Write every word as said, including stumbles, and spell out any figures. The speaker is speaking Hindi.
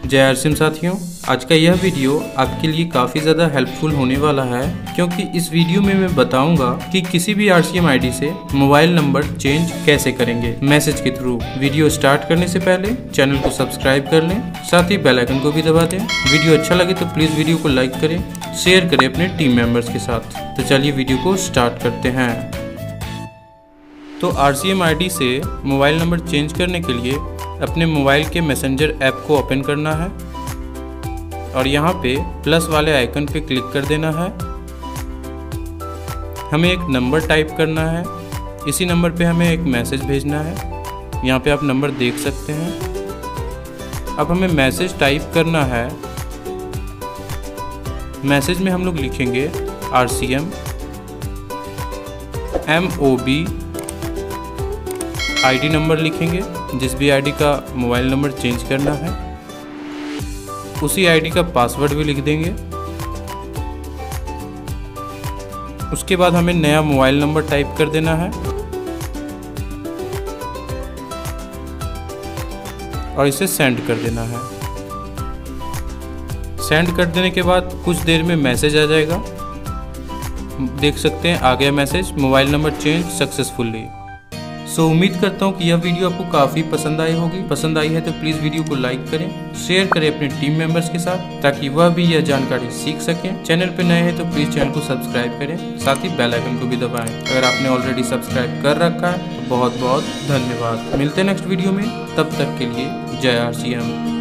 जय आरसीएम साथियों, आज का यह वीडियो आपके लिए काफ़ी ज़्यादा हेल्पफुल होने वाला है, क्योंकि इस वीडियो में मैं बताऊंगा कि किसी भी आरसीएम आईडी से मोबाइल नंबर चेंज कैसे करेंगे मैसेज के थ्रू। वीडियो स्टार्ट करने से पहले चैनल को सब्सक्राइब कर लें, साथ ही बेल आइकन को भी दबा दें। वीडियो अच्छा लगे तो प्लीज़ वीडियो को लाइक करें, शेयर करें अपने टीम मेंबर्स के साथ। तो चलिए वीडियो को स्टार्ट करते हैं। तो आरसीएम आईडी से मोबाइल नंबर चेंज करने के लिए अपने मोबाइल के मैसेंजर ऐप को ओपन करना है और यहाँ पे प्लस वाले आइकन पे क्लिक कर देना है। हमें एक नंबर टाइप करना है, इसी नंबर पे हमें एक मैसेज भेजना है। यहाँ पे आप नंबर देख सकते हैं। अब हमें मैसेज टाइप करना है। मैसेज में हम लोग लिखेंगे RCM M O B, ID number लिखेंगे, जिस भी आईडी का मोबाइल नंबर चेंज करना है उसी आईडी का पासवर्ड भी लिख देंगे। उसके बाद हमें नया मोबाइल नंबर टाइप कर देना है और इसे सेंड कर देना है। सेंड कर देने के बाद कुछ देर में मैसेज आ जाएगा। देख सकते हैं आ गया message, mobile number change successfully. So so, उम्मीद करता हूँ कि यह वीडियो आपको काफ़ी पसंद आई होगी। पसंद आई है तो प्लीज़ वीडियो को लाइक करें, शेयर करें अपने टीम मेंबर्स के साथ, ताकि वह भी यह जानकारी सीख सकें। चैनल पर नए हैं तो प्लीज़ चैनल को सब्सक्राइब करें, साथ ही बेल आइकन को भी दबाएं। अगर आपने ऑलरेडी सब्सक्राइब कर रखा है तो बहुत बहुत धन्यवाद। मिलते हैं नेक्स्ट वीडियो में, तब तक के लिए जय आरसीएम।